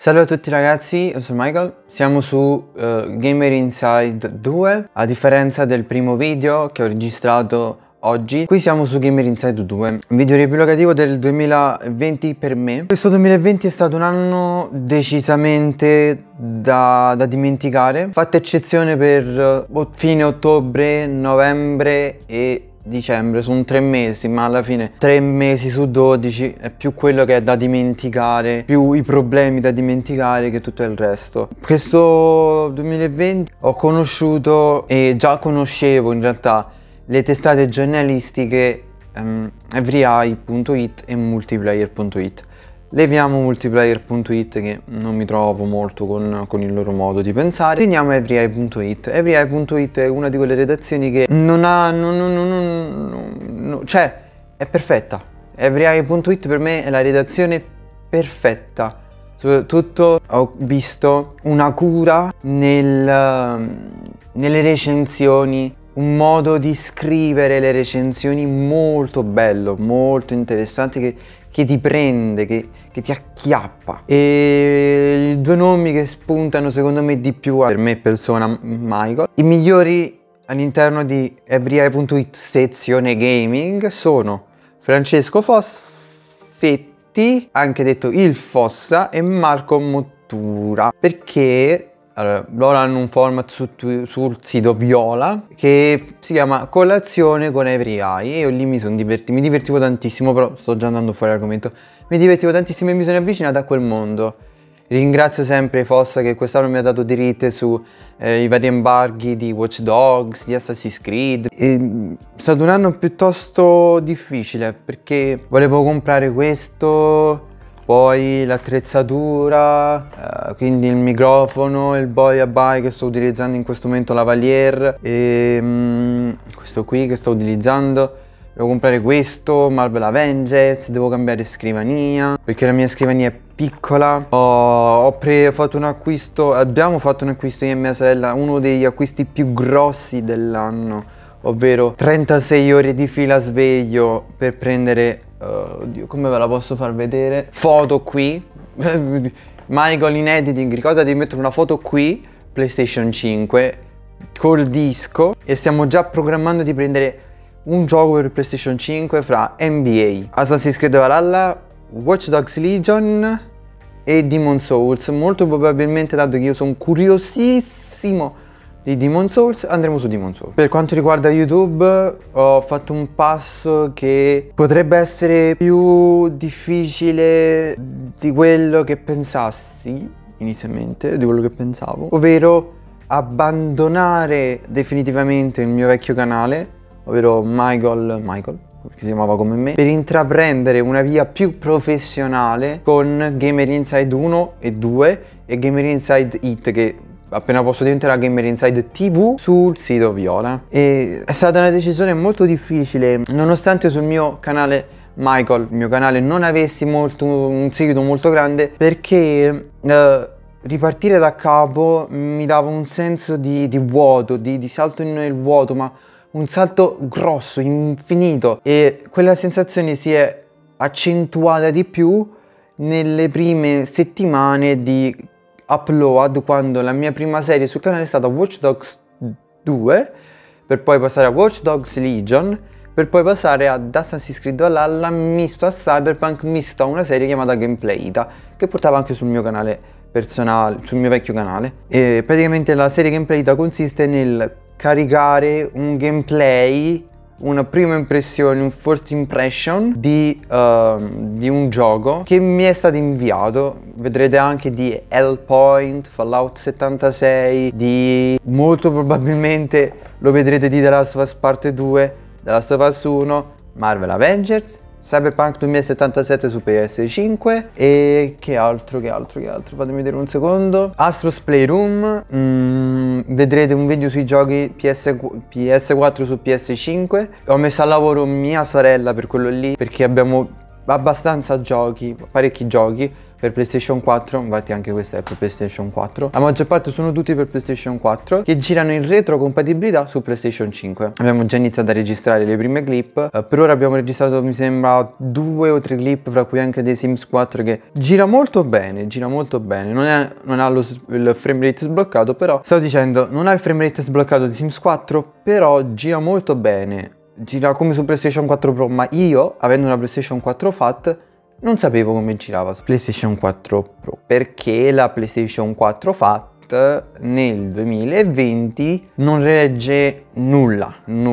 Salve a tutti ragazzi, io sono Michael, siamo su Gamer Inside 2, a differenza del primo video che ho registrato oggi. Qui siamo su Gamer Inside 2, video riepilogativo del 2020 per me. Questo 2020 è stato un anno decisamente da dimenticare, fatta eccezione per fine ottobre, novembre e dicembre. Sono 3 mesi, ma alla fine 3 mesi su 12 è più quello che è da dimenticare, più i problemi da dimenticare che tutto il resto. Questo 2020 ho conosciuto e già conoscevo in realtà le testate giornalistiche everyeye.it e multiplayer.it. Leviamo multiplayer.it che non mi trovo molto con il loro modo di pensare. Teniamo everyeye.it. Everyeye.it è una di quelle redazioni che non ha... cioè, è perfetta. Everyeye.it per me è la redazione perfetta. Soprattutto ho visto una cura nelle recensioni, un modo di scrivere le recensioni molto bello, molto interessante, che ti prende, che ti acchiappa. E i due nomi che spuntano secondo me di più, per me persona Michael, i migliori all'interno di everyeye.it sezione gaming sono Francesco Fossetti, anche detto il Fossa, e Marco Mottura, perché allora, loro hanno un format sul sito Viola che si chiama Colazione con Everyeye e io lì mi divertivo tantissimo, però sto già andando fuori argomento. Mi divertivo tantissimo e mi sono avvicinato a quel mondo. Ringrazio sempre Fossa che quest'anno mi ha dato diritte su i vari embarghi di Watch Dogs, di Assassin's Creed. È stato un anno piuttosto difficile perché volevo comprare questo, poi l'attrezzatura, quindi il microfono, il Boya che sto utilizzando in questo momento, lavalier, e questo qui che sto utilizzando. Devo comprare questo, Marvel Avengers, devo cambiare scrivania perché la mia scrivania è piccola. Ho fatto un acquisto, abbiamo fatto un acquisto io e mia sorella, uno degli acquisti più grossi dell'anno, ovvero 36 ore di fila sveglio per prendere, oddio, come ve la posso far vedere? Foto qui, Michael in editing, ricorda di mettere una foto qui, PlayStation 5, col disco, e stiamo già programmando di prendere un gioco per PlayStation 5 fra NBA, Assassin's Creed Valhalla, Watch Dogs Legion e Demon's Souls. Molto probabilmente, dato che io sono curiosissimo di Demon's Souls, andremo su Demon's Souls. Per quanto riguarda YouTube, ho fatto un passo che potrebbe essere più difficile di quello che pensassi inizialmente, di quello che pensavo, ovvero abbandonare definitivamente il mio vecchio canale, ovvero Michael, che si chiamava come me, per intraprendere una via più professionale con Gamer Inside 1 e 2 e Gamer Inside It, che appena posso diventerà Gamer Inside TV sul sito Viola. E è stata una decisione molto difficile, nonostante sul mio canale Michael, il mio canale, non avessi un seguito molto grande, perché ripartire da capo mi dava un senso di vuoto, di salto nel vuoto, ma un salto grosso, infinito, e quella sensazione si è accentuata di più nelle prime settimane di upload, quando la mia prima serie sul canale è stata Watch Dogs 2, per poi passare a Watch Dogs Legion, per poi passare ad Assassin's Creed Valhalla misto a Cyberpunk, misto a una serie chiamata Gameplay Ita, che portava anche sul mio canale personale, sul mio vecchio canale. E praticamente la serie Gameplay Ita consiste nel caricare un gameplay, una prima impressione, un first impression di un gioco che mi è stato inviato. Vedrete anche di Hellpoint, Fallout 76, di molto probabilmente lo vedrete di The Last of Us Part 2, The Last of Us 1, Marvel Avengers, Cyberpunk 2077 su PS5 e che altro, fatemi vedere un secondo, Astro's Playroom. Vedrete un video sui giochi PS4 su PS5. Ho messo a lavoro mia sorella per quello lì, perché abbiamo abbastanza giochi, parecchi giochi. per PlayStation 4, infatti anche questa è per PlayStation 4. La maggior parte sono tutti per PlayStation 4 che girano in retrocompatibilità su PlayStation 5. Abbiamo già iniziato a registrare le prime clip, per ora abbiamo registrato mi sembra 2 o 3 clip, fra cui anche dei Sims 4 che gira molto bene, non ha il frame rate sbloccato, però stavo dicendo non ha il frame rate sbloccato di Sims 4, però gira molto bene, gira come su PlayStation 4 Pro, ma io avendo una PlayStation 4 Fat non sapevo come girava su PlayStation 4 Pro, perché la PlayStation 4 Fat nel 2020 non regge nulla.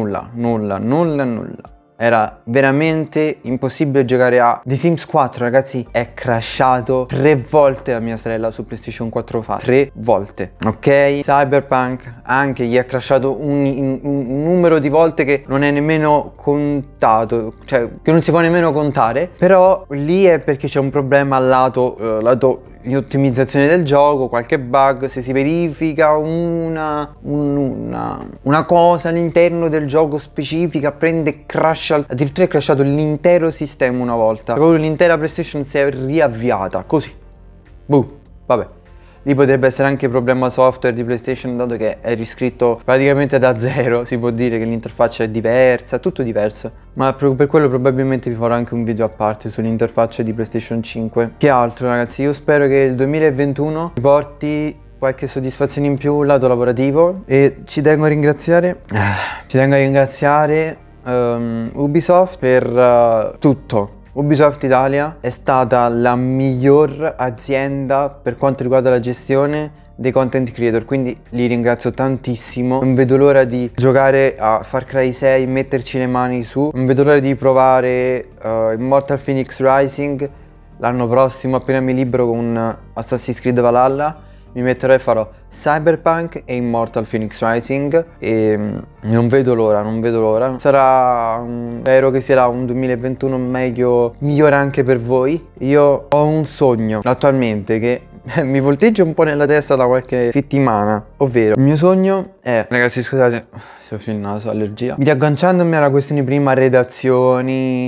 Era veramente impossibile giocare a The Sims 4, ragazzi. È crashato 3 volte a mia sorella su PlayStation 4 Fat, 3 volte, ok? Cyberpunk anche gli è crashato un numero di volte che non è nemmeno contato, cioè che non si può nemmeno contare. Però lì è perché c'è un problema lato di ottimizzazione del gioco, qualche bug. Se si verifica una cosa all'interno del gioco specifica, prende crash, addirittura è crashato l'intero sistema una volta, proprio l'intera PlayStation si è riavviata così, vabbè. Lì potrebbe essere anche problema software di PlayStation, dato che è riscritto praticamente da zero. Si può dire che l'interfaccia è diversa, tutto diverso. Ma per quello probabilmente vi farò anche un video a parte sull'interfaccia di PlayStation 5. Che altro, ragazzi? Io spero che il 2021 vi porti qualche soddisfazione in più lato lavorativo. E ci tengo a ringraziare Ubisoft per tutto. Ubisoft Italia è stata la miglior azienda per quanto riguarda la gestione dei content creator, quindi li ringrazio tantissimo. Non vedo l'ora di giocare a Far Cry 6, metterci le mani su. Non vedo l'ora di provare Immortal Phoenix Rising. L'anno prossimo, appena mi libero con Assassin's Creed Valhalla, mi metterò e farò Cyberpunk e Immortal Phoenix Rising e non vedo l'ora. Spero che sarà un 2021 migliore anche per voi. Io ho un sogno attualmente che mi volteggia un po' nella testa da qualche settimana, ovvero il mio sogno è, ragazzi scusate, sto sul naso, allergia, riagganciandomi alla questione prima, redazioni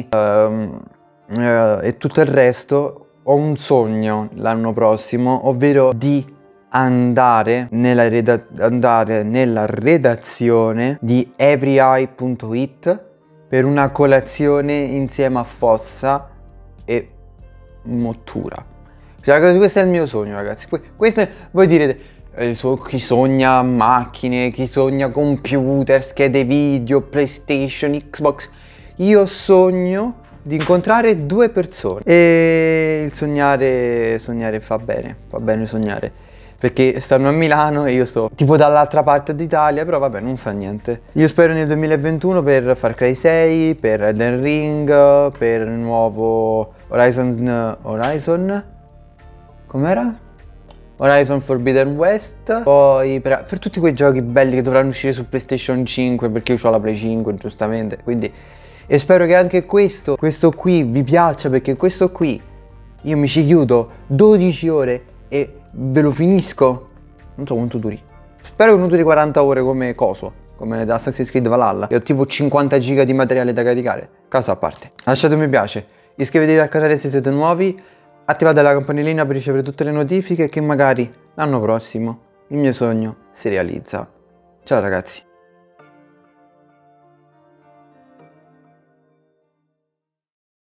e tutto il resto, ho un sogno l'anno prossimo, ovvero di andare nella redazione di everyeye.it per una colazione insieme a Fossa e Mottura. Cioè, questo è il mio sogno, ragazzi. Voi direte chi sogna macchine, chi sogna computer, schede video, PlayStation, Xbox. Io sogno di incontrare 2 persone e il sognare fa bene sognare. Perché stanno a Milano e io sto tipo dall'altra parte d'Italia, però vabbè, non fa niente. Io spero nel 2021 per Far Cry 6, per Elden Ring, per il nuovo Horizon com'era? Horizon Forbidden West. Poi per tutti quei giochi belli che dovranno uscire su PlayStation 5, perché io ho la Play 5 giustamente, quindi. E spero che anche questo qui vi piaccia, perché questo qui io mi ci chiudo 12 ore e ve lo finisco. Non so quanto duri. Spero che non duri 40 ore come come da Assassin's Creed Valhalla, che ho tipo 50 giga di materiale da caricare. Caso a parte. Lasciate un mi piace, iscrivetevi al canale se siete nuovi, attivate la campanellina per ricevere tutte le notifiche, che magari l'anno prossimo il mio sogno si realizza. Ciao ragazzi.